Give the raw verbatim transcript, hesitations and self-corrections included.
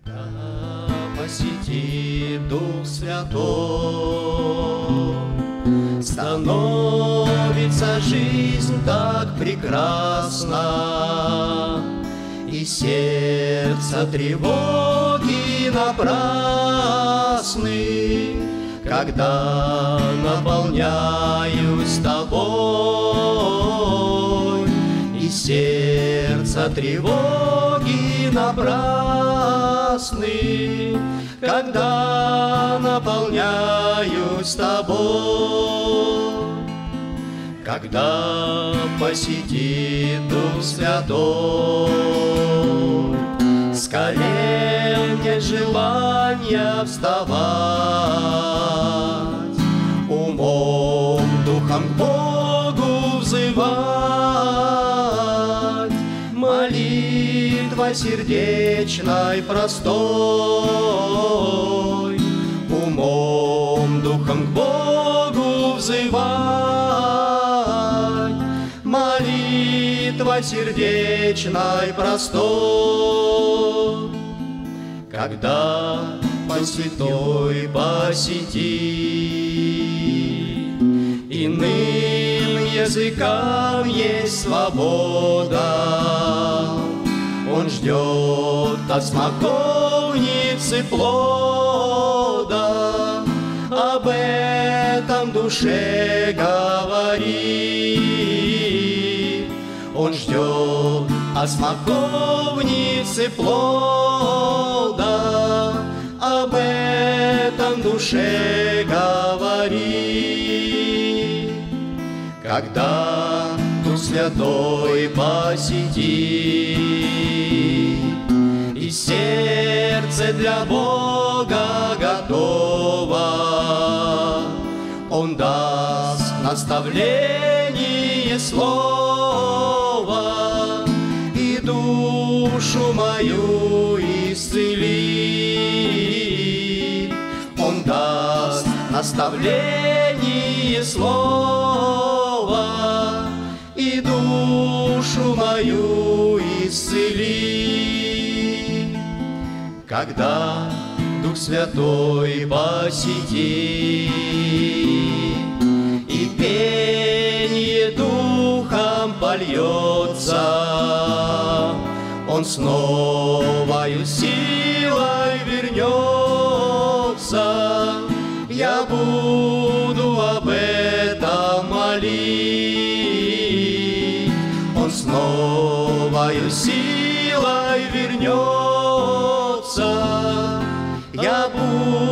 Когда посетит Дух Святой, становится жизнь так прекрасна, и сердце тревоги напрасны, когда наполняюсь тобой, и сердце тревоги напрасны, когда наполняюсь тобой. Когда посетит Дух Святой, с колен нет желания вставать, умом, духом к Богу взывать, молитва сердечной простой, умом, духом к Богу взывать, молитва сердечной простой. Когда Святой посети, иным языкам есть свобода, Он ждет от смоковницы плода, об этом душе говори. Он ждет от смоковницы плода, об этом душе говори. Когда Дух Святой посетит, и сердце для Бога готово, Он даст наставление слова, и душу мою исцели. Он даст наставление слова, и душу мою исцели. Когда Дух Святой посетит, и пение духом польется, Он с новою силой вернется. Я буду об этом молить. Он с новою силой вернется. Я буду